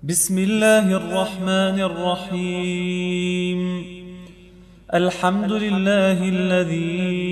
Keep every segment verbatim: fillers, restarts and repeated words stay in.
بسم الله الرحمن الرحيم. الحمد لله الذي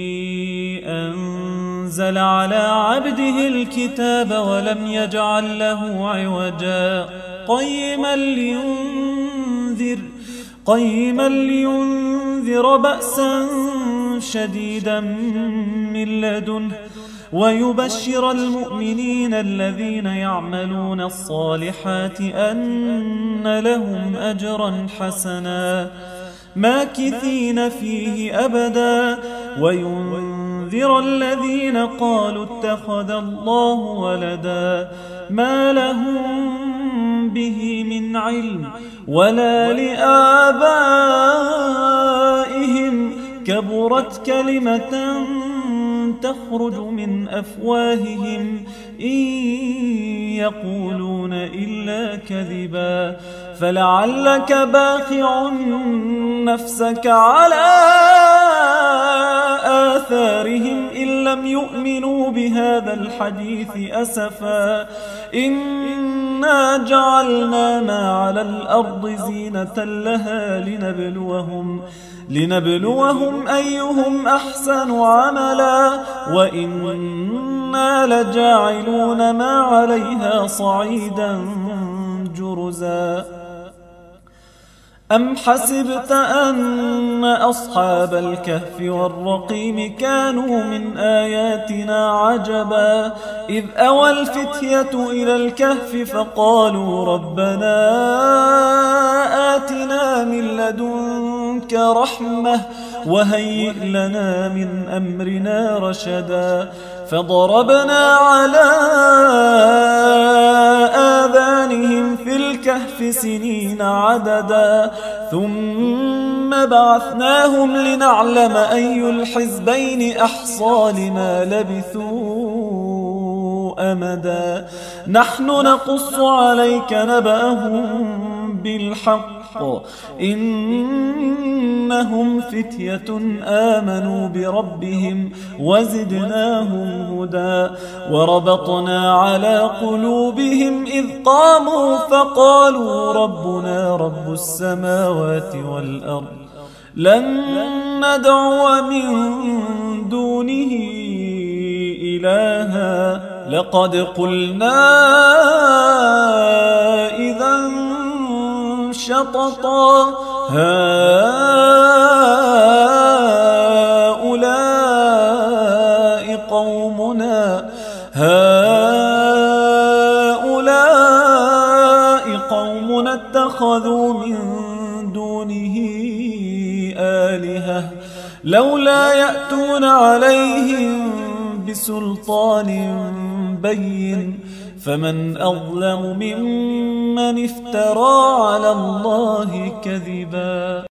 أنزل على عبده الكتاب ولم يجعل له عوجا قيما لينذر قيما لينذر بأسا شديدا من لدنه ويبشر المؤمنين الذين يعملون الصالحات أن لهم أجرا حسنا ماكثين فيه أبدا وينذر الذين قالوا اتخذ الله ولدا ما لهم به من علم ولا لآبائهم كبرت كلمة تخرج من أفواههم إن يقولون إلا كذبا فلعلك باخع نفسك على آثارهم إن لم يؤمنوا بهذا الحديث أسفا إنا جعلنا ما على الأرض زينة لها لنبلوهم لنبلوهم أيهم أحسن عملا وإنا لجاعلون ما عليها صعيدا جرزا. أم حسبت أن أصحاب الكهف والرقيم كانوا من آياتنا عجبا إذ أوى الفتية إلى الكهف فقالوا ربنا آتنا من لدنك رحمة وهيئ لنا من أمرنا رشدا فضربنا على آذانهم في الكهف سنين عددا ثم بعثناهم لنعلم أي الحزبين أحصى لما لبثوا أمدا نحن نقص عليك نبأهم بالحق إنهم فتية آمنوا بربهم وزدناهم هدى ندى على قلوبهم إذ قاموا فقالوا ربنا رب السماوات والأرض لن ندعو من دونه إلها لقد قلنا إذا شططا هؤلاء قومنا هؤلاء قومنا اتخذوا من دونه آلهة لولا يأتون عليهم بسلطان بين فمن أظلم ممن افترى على الله كذبا.